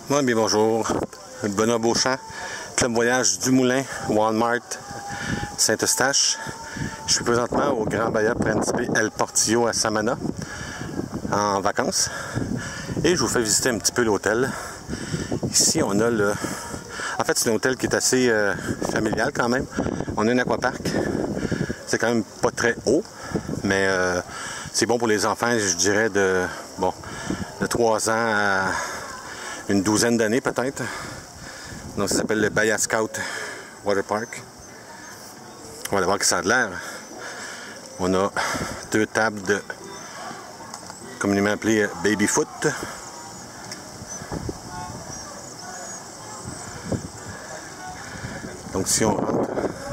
Oui, bien bonjour. Benoît Beauchamp, Club Voyage du Moulin, Walmart, Saint-Eustache. Je suis présentement au Grand Bahia Principe El Portillo à Samana, en vacances. Et je vous fais visiter un petit peu l'hôtel. Ici, on a le... En fait, c'est un hôtel qui est assez familial quand même. On a un aquapark. C'est quand même pas très haut, mais c'est bon pour les enfants, je dirais, de 3 ans à une douzaine d'années peut-être. Donc ça s'appelle le Bahia Scout Water Park. On va aller voir que ça a de l'air. On a 2 tables de communément appelées baby foot. Donc si on rentre,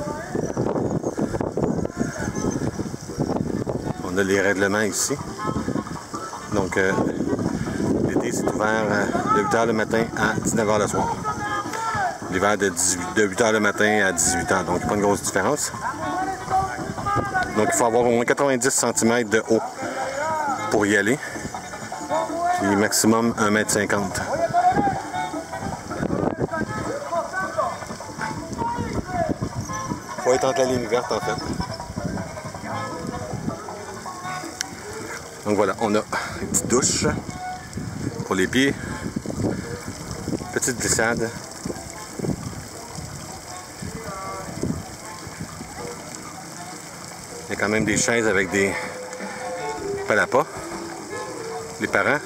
on a les règlements ici. Donc l'été c'est ouvert de 8h le matin à 19h le soir. L'hiver de 8h le matin à 18h, donc pas une grosse différence. Donc il faut avoir au moins 90 cm de haut pour y aller. Puis maximum 1,50 m. Il faut être entre la ligne verte en fait. Donc voilà, on a une petite douche pour les pieds. Petite glissade. Il y a quand même des chaises avec des palapas. Les parents.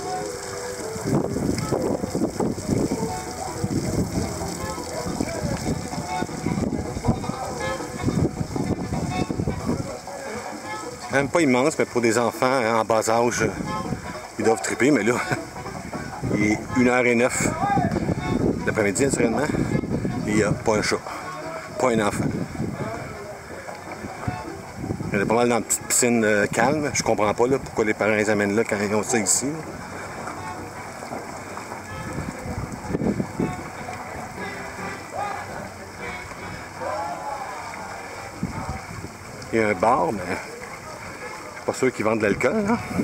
Même pas immense, mais pour des enfants en bas âge, ils doivent triper. Mais là, il est 1h09 l'après-midi, naturellement. Et il n'y a pas un chat, pas un enfant. Il y en a pas mal dans une petite piscine calme. Je comprends pas là, pourquoi les parents les amènent là quand ils ont ça ici. Il y a un bar, mais je suis pas sûr qu'ils vendent de l'alcool.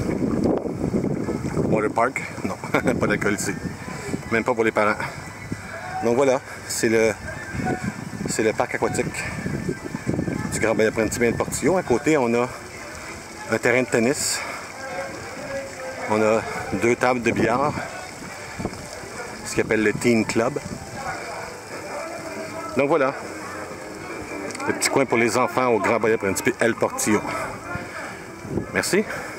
Water Park, non, pas d'alcool ici. Même pas pour les parents. Donc voilà, c'est le parc aquatique du Grand Bahia Principe El Portillo. À côté, on a un terrain de tennis. On a 2 tables de billard, ce qu'on appelle le Teen Club. Donc voilà, le petit coin pour les enfants au Grand Bahia Principe El Portillo. Merci.